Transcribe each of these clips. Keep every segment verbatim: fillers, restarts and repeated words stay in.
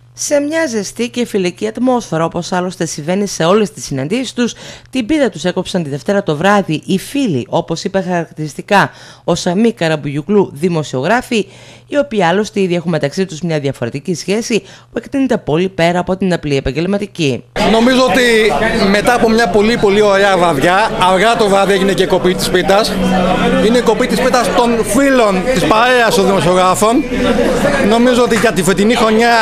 Σε μια ζεστή και φιλική ατμόσφαιρα, όπως άλλωστε συμβαίνει σε όλες τις συναντήσεις τους, την πίτα τους έκοψαν τη Δευτέρα το βράδυ οι φίλοι, όπως είπε χαρακτηριστικά ο Σαμί Καραμπουγιουκλού, δημοσιογράφοι, οι οποίοι άλλωστε ήδη έχουν μεταξύ τους μια διαφορετική σχέση που εκτείνεται πολύ πέρα από την απλή επαγγελματική. Νομίζω ότι μετά από μια πολύ πολύ ωραία βραδιά, αργά το βράδυ έγινε και η κοπή της πίτας. Είναι η κοπή της πίτας των φίλων της παρέας των δημοσιογράφων. Νομίζω ότι για τη φετινή χρονιά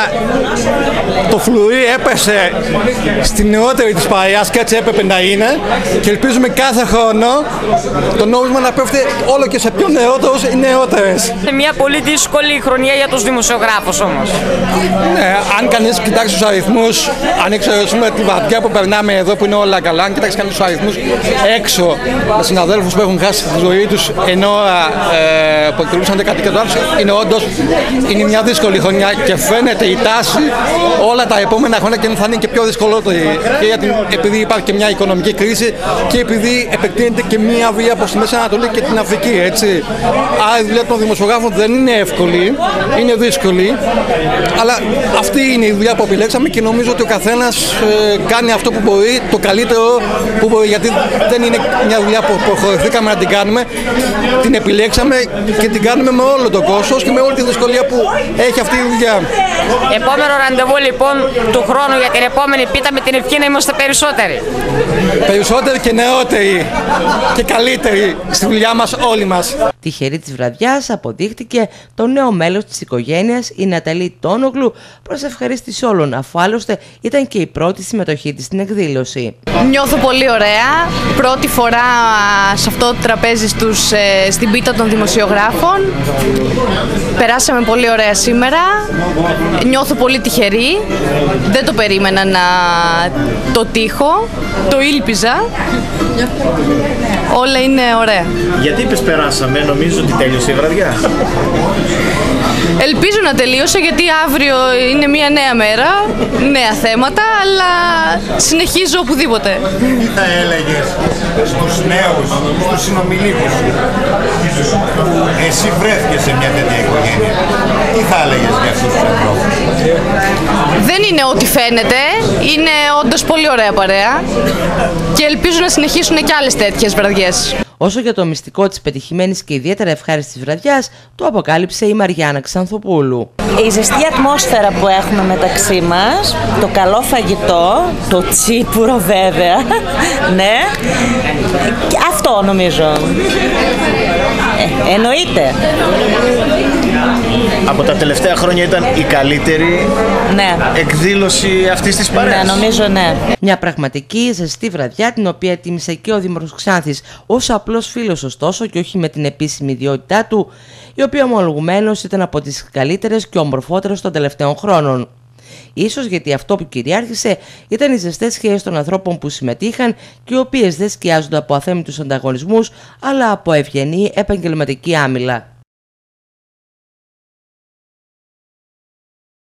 το φλουρί έπεσε στην νεότερη της παρέας και έτσι έπρεπε να είναι, και ελπίζουμε κάθε χρόνο το νόμισμα να πέφτει όλο και σε πιο νεότερους ή νεότερες. Είναι μια πολύ δύσκολη χρονιά για τους δημοσιογράφους όμως. Ναι, αν κανείς κοιτάξει τους αριθμούς, αν εξαιρέσουμε τη βαδιά που περνάμε εδώ που είναι όλα καλά, αν κοιτάξει κανείς τους αριθμούς έξω με συναδέλφους που έχουν χάσει τη ζωή τους εν ώρα ε, που εκτελούσαν κάτι και το άλλο, είναι όντως είναι μια δύσκολη χρονιά και φαίνεται η τάση όλα τα επόμενα χρόνια και θα είναι και πιο δυσκολότερη, και γιατί, επειδή υπάρχει και μια οικονομική κρίση και επειδή επεκτείνεται και μια βία προς τη Μέση Ανατολή και την Αφρική, έτσι. Άρα η δουλειά των δημοσιογράφων δεν είναι εύκολη, είναι δύσκολη, αλλά αυτή είναι η δουλειά που επιλέξαμε και νομίζω ότι ο καθένας ε, κάνει αυτό που μπορεί, το καλύτερο που μπορεί, γιατί δεν είναι μια δουλειά που προχωρηθήκαμε να την κάνουμε, την επιλέξαμε και την κάνουμε με όλο το κόστος και με όλη τη δυσκολία που έχει αυτή η δουλειά. Επόμενο ραντεβού λοιπόν του χρόνου για την επόμενη πίτα, με την ευχή να είμαστε περισσότεροι. Περισσότεροι και νεότεροι και καλύτεροι στη δουλειά μας όλοι μας. Τυχερή της βραδιάς αποδείχτηκε το νέο μέλος της οικογένειας, η Ναταλή Τόνογλου, προς ευχαρίστηση όλων, αφού άλλωστε ήταν και η πρώτη συμμετοχή της στην εκδήλωση. Νιώθω πολύ ωραία. Πρώτη φορά σε αυτό το τραπέζι στους, ε, στην πίτα των δημοσιογράφων. Περάσαμε πολύ ωραία σήμερα. Νιώθω πολύ τυχερή. Δεν το περίμενα να το τύχω. Το ήλπιζα. Όλα είναι ωραία. Γιατί είπες περάσαμε, νομίζω ότι τέλειωσε η βραδιά. Ελπίζω να τελείωσε, γιατί αύριο είναι μια νέα μέρα, νέα θέματα, αλλά συνεχίζω οπουδήποτε. Τι θα έλεγες στους νέους, στους συνομιλίκους που εσύ βρέθηκες σε μια τέτοια οικογένεια? Τι θα έλεγες για αυτούς τους ανθρώπους? Δεν είναι ό,τι φαίνεται, είναι όντως πολύ ωραία παρέα και ελπίζω να συνεχίσουν και άλλες τέτοιες βραδιές. Όσο για το μυστικό της πετυχημένης και ιδιαίτερα ευχάριστης βραδιάς, το αποκάλυψε η Μαριάννα Ξανθοπούλου. Η ζεστή ατμόσφαιρα που έχουμε μεταξύ μας, το καλό φαγητό, το τσίπουρο βέβαια, ναι, και αυτό νομίζω. Ε, εννοείται. Από τα τελευταία χρόνια ήταν η καλύτερη ναι. εκδήλωση αυτής της παρέας. Ναι, νομίζω ναι. Μια πραγματική ζεστή βραδιά, την οποία τίμησε και ο Δήμαρχος Ξάνθης ως απλός φίλος, ωστόσο, και όχι με την επίσημη ιδιότητά του, η οποία ομολογουμένως ήταν από τις καλύτερες και ομορφότερες των τελευταίων χρόνων. Ίσως γιατί αυτό που κυριάρχησε ήταν οι ζεστές σχέσεις των ανθρώπων που συμμετείχαν και οι οποίες δεν σκιάζονται από αθέμητους ανταγωνισμούς, αλλά από ευγενή επαγγελματική άμυλα.